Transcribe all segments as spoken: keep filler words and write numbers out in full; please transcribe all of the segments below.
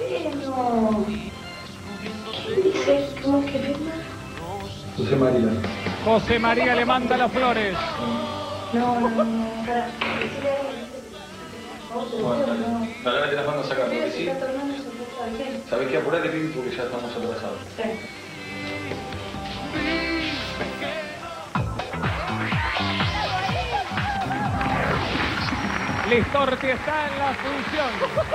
Bueno. Dice, ¿cómo es que firma? José María. José María le manda las flores. No, no, no. Bueno, dale. Dale, dale, las mando a sacar, porque sí. ¿Sabés qué? Apurate, Pipi, porque ya estamos atrasados. Sí. Listorti está en la función.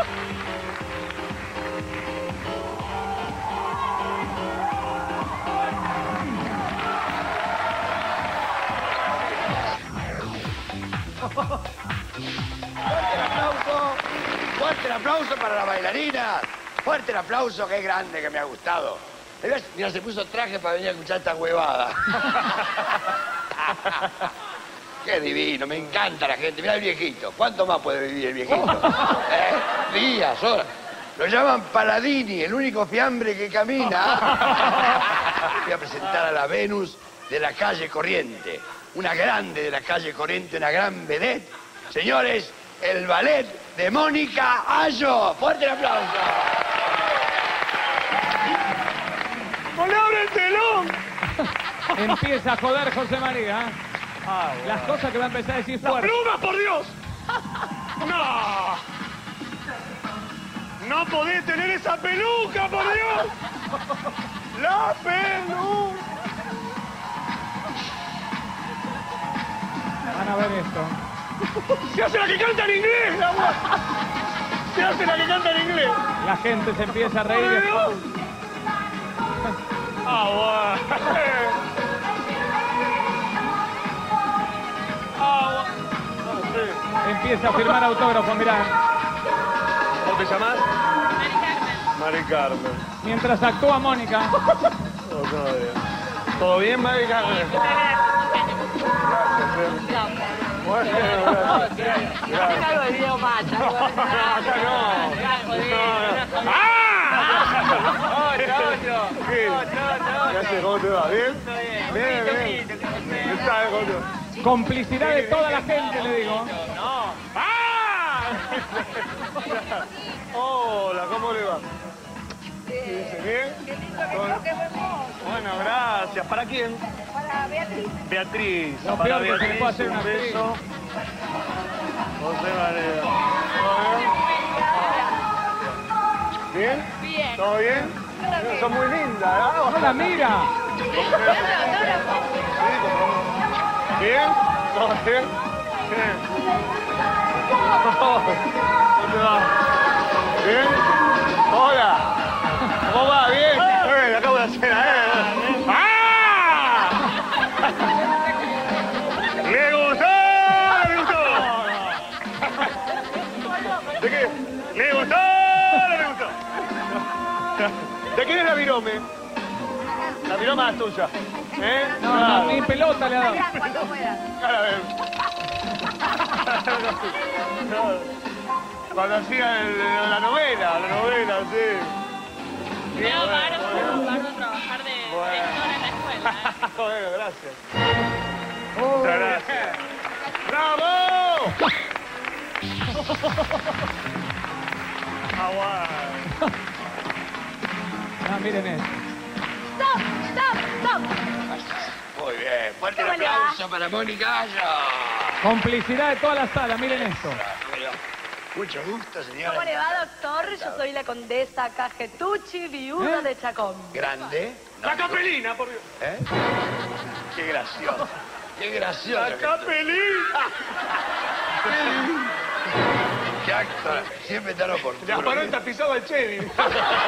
Fuerte el aplauso, fuerte el aplauso para la bailarina. Fuerte el aplauso, qué grande que me ha gustado. Mira, se puso traje para venir a escuchar esta huevada. Qué divino, me encanta la gente. Mira el viejito. ¿Cuánto más puede vivir el viejito? ¿Eh? Días, horas. Lo llaman Paladini, el único fiambre que camina. Voy a presentar a la Venus de la calle Corriente. Una grande de la calle Corriente, una gran vedette. Señores, el ballet de Mónica Ayo. ¡Fuerte el aplauso! ¡No le abre el telón! Empieza a joder José María. Ah, bueno. Las cosas que va a empezar a decir ¡Las fuerte. plumas, por Dios! ¡No! ¡No podés tener esa peluca, por Dios! ¡La peluca! Van a ver esto. ¡Se hace la que canta en inglés, la guapa! ¡Se hace la que canta en inglés! La gente se empieza a reír. ¡Por Dios! ¡Ah, bueno! ¡Ah, bueno! No sé. Empieza a firmar autógrafo, mirá. ¿Cómo te llamas? Mari Carmen. Mari Carmen. Mientras actúa Mónica. No, todo bien. ¿Todo bien, Mari Carmen? Bueno, gracias. Gracias. Algo de video macha. No, acá no. No, no. ¡Ah! ¿Qué? ¿Qué haces? ¿Cómo te va? ¿Bien? Bien, bien. ¿Qué tal? ¿Cómo te va? Complicidad de toda la gente, le digo. No. ¡Ah! Hola, ¿cómo le va? ¿Dice bien? Qué lindo que creo que vemos. Bueno, gracias. ¿Para quién? Para Beatriz. Beatriz. Lo Para peor que se le Beatriz, puede hacer a una un actriz. beso. José María. ¿Todo bien? ¿Bien? Bien. ¿Todo bien? Son muy lindas, ¿no? ¡No la mira! ¿Bien? ¿Todo bien? Bien. ¿Cómo te va? ¿Bien? Hola. ¿Cómo va? ¿Bien? Eh, le acabo de hacer a él. ¡Ah! ¿Le gustó? ¿Le gustó? ¿De qué? ¿Le gustó? ¿Le gustó? ¿De quién es la virome? La viroma es tuya. ¿Eh? No, no, ni pelota le ha dado. Cuando puedas. Ahora ven. Cuando hacía el- la novela, la novela, sí. Me hago paro, paro a trabajar de directora en la escuela. ¿eh? Bueno, gracias. Muchas gracias. ¡Bravo! Aguay. Ah, miren esto. Stop, stop, stop. Muy bien. Fuerte el ¿Cómo le va? aplauso para Mónica Ayo. Complicidad de toda la sala, miren esto. Bueno, mucho gusto, señora. ¿Cómo le va, doctor? Yo soy la condesa Cajetucci, viuda ¿Eh? de Chacón. Grande. No, La capelina, por Dios. ¿Eh? Qué gracioso. Qué gracioso. La capelina. Qué actor. Siempre tan Le oportuno. aparó el tapizado al Chevy. Bien.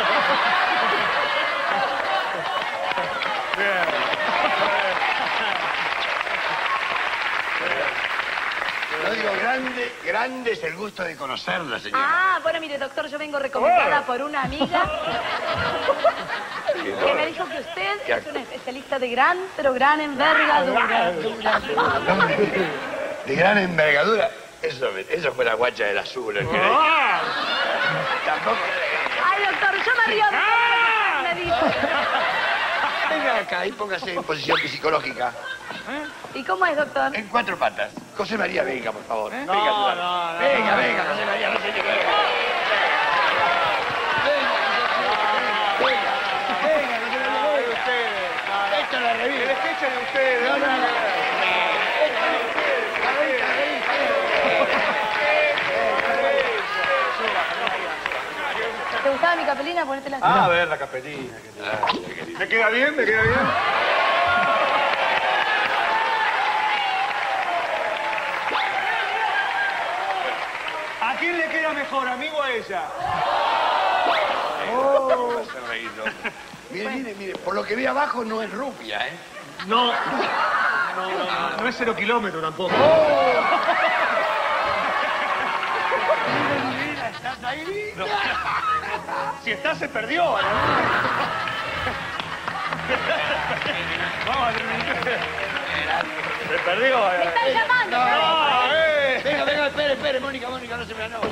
No digo grande, grande es el gusto de conocerla, señora. Ah, bueno, mire, doctor, yo vengo recomendada por una amiga que me dijo que usted ¿Qué es un especialista de gran, pero gran envergadura. De gran envergadura. Eso, eso fue la guacha del azul. El que ¡Ah! Tampoco. Ay, doctor, yo me río. ¡Ah! Me dijo. Venga acá y póngase en posición psicológica. ¿Y cómo es, doctor? En cuatro patas. José María, venga, por favor. Venga, No, ayúdame. no, no, venga, no. venga, José María, no se te quede. Venga. ¿Te gustaba mi capelina? Ponete la Ah, a ver, la capelina. ¿Me queda bien? ¿Me queda bien? ¿A quién le queda mejor, amigo o a ella? Oh. Mire, mire, mire, por lo que vi abajo no es rubia, ¿eh? No. No, no, no, no es cero kilómetro tampoco. Mira, ¿estás ahí? No. Si está, se perdió. ¿No? Vamos a se perdió. ¡Me están llamando! No, eh. Venga, venga, espere, espere, Mónica, Mónica, no se me anote.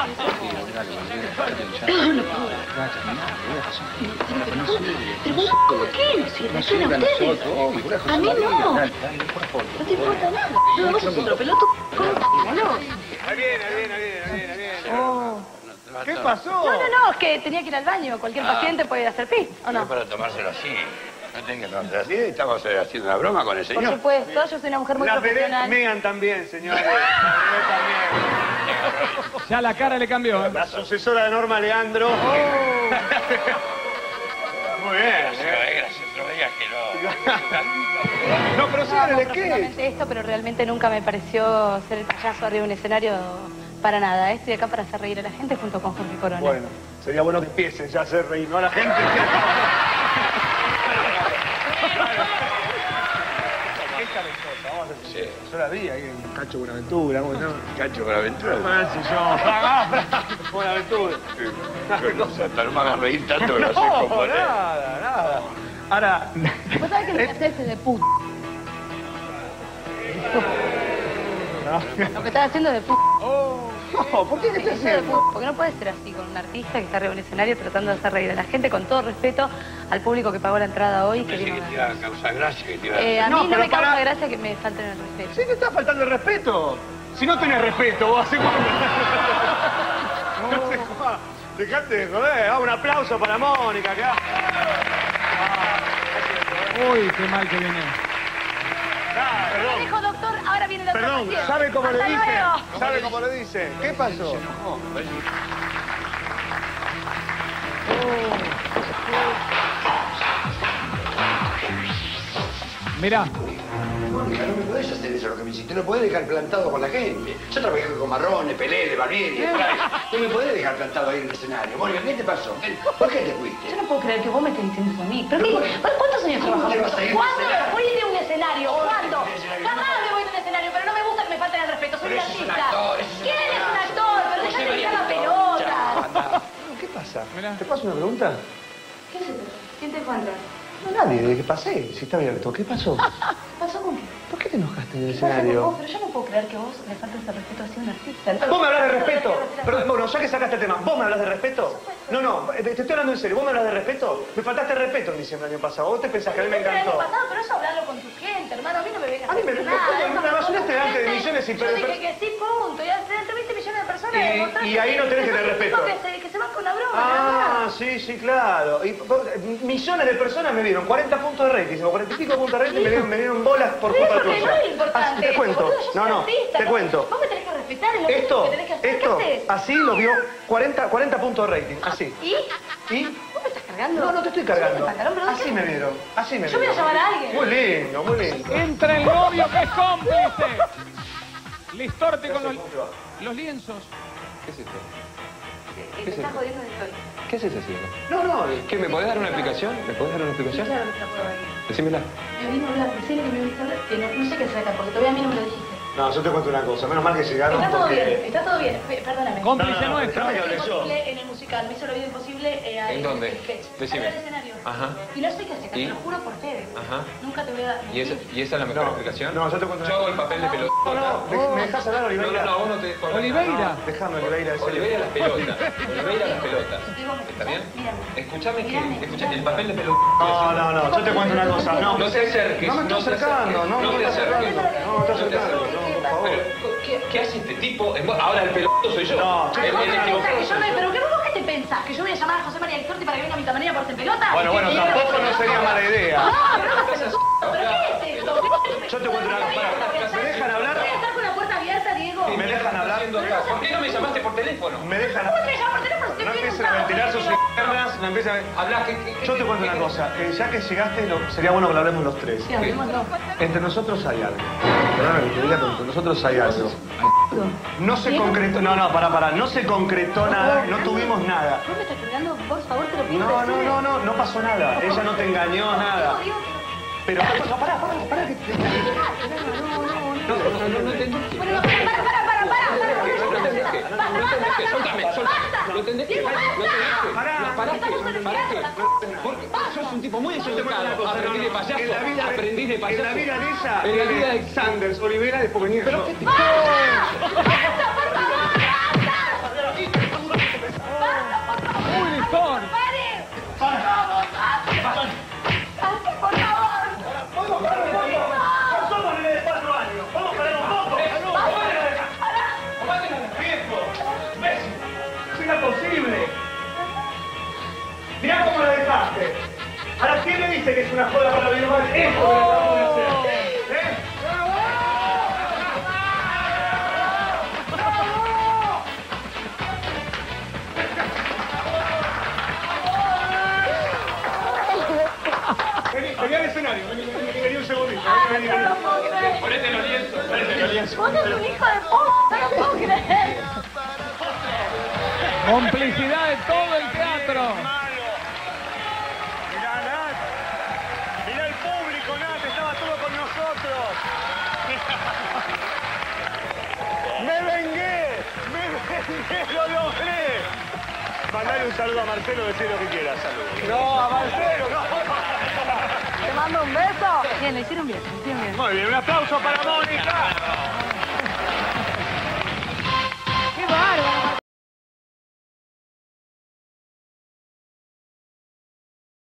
Pero ¿cómo qué? ¿No sirve? ¿Suena a ustedes? A mí no. No te importa nada. No, vos sos otro peloto. Córtamelo. Ahí viene, ahí viene, ahí viene, ahí viene, ahí viene. Oh. ¿Qué pasó? No, no, no, es que tenía que ir al baño. Cualquier Ah. paciente puede hacer pis, ¿o no? No para tomárselo así. No tenga que tomárselo así. Estamos eh, haciendo una broma con el Por señor. supuesto, yo soy una mujer muy La vedette profesional. Megan también, señores. La vedette también. Ya la cara le cambió. ¿eh? La sucesora de Norma Leandro. Muy bien, ¿eh? Gracias, no digas que no. No, pero No, síganle, no, ¿qué? profundamente esto, pero realmente nunca me pareció ser el payaso arriba de un escenario para nada. Estoy acá para hacer reír a la gente junto con Jorge Corona. Bueno, sería bueno que empiecen ya a hacer reír, ¿no? A la gente. Qué talentosa, vamos a hacer. Sí. Yo la vi ahí en Cacho Buenaventura, ¿cómo se llama? Cacho Buenaventura. Ah, sí, yo. Fragá, Fragá, Buenaventura. O sea, no me hagas reír tanto que lo sé No, componer. nada, nada. Ahora, ¿Vos sabés que lo que haces es de puta? Lo que estás haciendo es de puta. no, ¿por qué qué estás Eso de haciendo? puta, porque no puede ser así con un artista que está arriba de un escenario tratando de hacer reír a la gente, con todo respeto al público que pagó la entrada hoy. Que Pensé vino que a te iba a causar gracia, que te iba a... Eh, a No, mí no pero me causa para- gracia que me falten el respeto. Sí, te está faltando el respeto. Si no tenés respeto, vos hace cuánto. No sé cuánto. Dejate de joder. Ah, un aplauso para Mónica acá. Uy, qué mal que viene. Ah, Me perdón. dijo doctor, ahora viene la otra Perdón, paciente. ¿sabe cómo le Hasta dice? luego. ¿Sabe cómo le dice? ¿Qué pasó? Mirá, Mónica, no me podés hacer eso, lo que me hiciste. No podés dejar plantado con la gente. Yo trabajé con Marrone, Pelé, Barbieri, Spray. No me podés dejar plantado ahí en el escenario. Mónica, ¿qué te pasó? ¿Qué- ¿Por qué te fuiste? Yo no puedo creer que vos me estés diciendo eso a mí. ¿Pero qué? ¿Cuántos años ¿Cómo te trabajamos? vas a ir de ¿Cuándo escenario? me fui de un escenario? ¿Cuándo? de un escenario? Jamás me voy de un escenario, pero no me gusta que me falten el respeto. Soy Pero un ese es un artista. actor, ese es un ¿Quién es un actorazo. actor? Pero José déjame María hinchar la Pelota. pelota. ¿Qué pasa? Mirá. ¿Te paso una pregunta? ¿Qué es esto? ¿Quién te fue a entrar? No, nadie, desde que pasé. Si está abierto. ¿Qué pasó? ¿Qué pasó con qué? ¿Por qué te enojaste en el ¿Qué pasa con vos? escenario? Pero yo no puedo creer que vos le faltes el respeto así a un artista. Vos me hablas de respeto. Perdón, bueno, ya que sacaste el tema, ¿vos me hablas de respeto? No, no, te te estoy hablando en serio. ¿Vos me hablas de respeto? Me faltaste el respeto en diciembre del año pasado. ¿Vos te pensás que a mí me El año encantó? pasado, pero eso hablarlo con tu gente, hermano. A mí no me vengas A mí me- decir me- nada. me- me- me basureaste delante de millones y Yo per- dije que sí, punto. Ya entre veinte millones de personas. Y- demostraste y ahí no tenés que tener respeto. Que se, que se va con la broma, Ah, sí, sí, claro. Y po- millones de personas me vieron, cuarenta puntos de rating, o cuarenta y pico puntos de rating, me dieron, me dieron bolas por Sí, culpa porque tuya. no es importante. Ah, te cuento. Boludo, yo soy No, no, artista, te vos- cuento. Vos me tenés que respetar, es lo Esto, único que tenés que hacer. esto, ¿Qué haces? así lo vio cuarenta, cuarenta puntos de rating, así. ¿Y? ¿Y? ¿Vos me estás cargando? No, no te estoy ¿Sí, cargando. el pantalón, pero Así qué? me vieron, así me Yo voy a vieron. llamar a alguien. Muy lindo, muy lindo. entra el novio que es cómplice. Listorti con los, los lienzos. ¿Qué es esto? Que te estás jodiendo de historia. ¿Qué es ese cielo? No, no, ¿Qué? ¿Me podés dar una explicación? ¿Me podés dar una Sí, explicación? claro que te la puedo dar. Decímela. Me vino a hablar, decirle que me viniste a hablar, que no, no sé qué se acá, porque todavía a mí no me lo dijiste. no, yo te cuento una cosa, menos mal que llegaron Está todo bien, porque... está todo bien, Pe- perdóname. Cómplice No, no, nuestro. déjame que Me hable hizo yo. imposible en el musical, me hizo la vida imposible eh, a- ¿En dónde? el sketch. Decime. Arriba del escenario. Ajá. Y no sé qué hacer, ¿Y? te lo juro por Fede. Ajá. Nunca te voy a dar. ¿Y esa, ¿Y esa es la mejor No, explicación? no, yo te cuento una Yo hago el cosa. papel de pelota. No, no, de- ¿me dejas hablar, No, Oliveira? no, no, vos no te dejo hablar. Oliveira. Déjame, Oliveira, en serio. Oliveira las pelotas. Oliveira las pelotas. ¿Está bien? Escuchame que... Escuchame, el papel de pelota. No, no, no, yo te cuento una cosa. No, No te acerques. No me estoy no te acercando, acerques, no, no no me te estoy acerques. acercando. No me estoy acercando, no, por favor. Pero, ¿qué, ¿qué hace este tipo? En- Ahora el peloto soy yo. No, el, Ay, vos el me equivocado pensás que yo soy me- yo. ¿Pero qué vos qué te pensás? ¿Que yo voy a llamar a José María Listorti para que venga a mi camarera a porte pelota? Bueno, bueno, ¿Y que tampoco viene a no sería mala idea. No, pero no me haces ¿Pero qué es esto? Yo te cuento una cosa. ¿Me dejan hablar? Voy a estar con la puerta abierta, Diego. ¿Me dejan hablar? ¿Por qué no me llamaste por teléfono? ¿Me dejan ¿Cómo te me llamas por teléfono? Estoy No viendo empiecen a ventilar sus internas, no empiecen a... Habla, ¿qué, qué, Yo te cuento una cosa, eh, ya que llegaste, lo- sería bueno que lo hablemos los tres. Sí, hablemoslo. Entre nosotros hay algo. Perdóname que te diga, pero entre nosotros hay algo. No se concretó, no, no, pará, pará, no se concretó nada, no tuvimos nada. ¿Vos me estás cargando? Por favor, te lo pido. No, no, decime. no, no, no pasó nada. Ella no te engañó, nada. Pero, no, pará, pará, pará que te... No, no, no, no entendiste. Bueno, para, para, para, para, para. No entendiste. No entendiste. Soltame, soltame. No entendiste. No entendiste. Pará. ¿Para qué? ¿Para qué? Porque sos un tipo muy deseducado. Aprendí de payaso. En la vida de- Aprendí de payaso. En la vida de ella, En la vida de... Sanders, Olivera, después venía yo. ¿Pero qué te... ¡Uy, Listón! Somos nenes de cuatro años. Vamos a parar un poco. ¡Viejo! ¡Imbécil! ¡No era posible! Mirá cómo la dejaste. Ahora, ¿quién me dice que es una joda para mi madre? Esto que le acabamos de hacer. ¿Eh? Vení, vení al escenario. Vení, vení, vení un segundito. Vení, vení, vení. Ponete los lienzos. Ponete los lienzos. Vos sos un hijo de puta, no puedo creer. Complicidad de todo el teatro. Mirá, Nat. Mirá el público, Nat. Estaba todo con nosotros. ¡Me vengué! ¡Me vengué! ¡Lo logré! Mandale un saludo a Marcelo, decir lo que quieras. Saludos. No, a Marcelo, no. Te mando un beso. Bien, lo hicieron bien, lo hicieron bien. Muy bien, un aplauso para Mónica.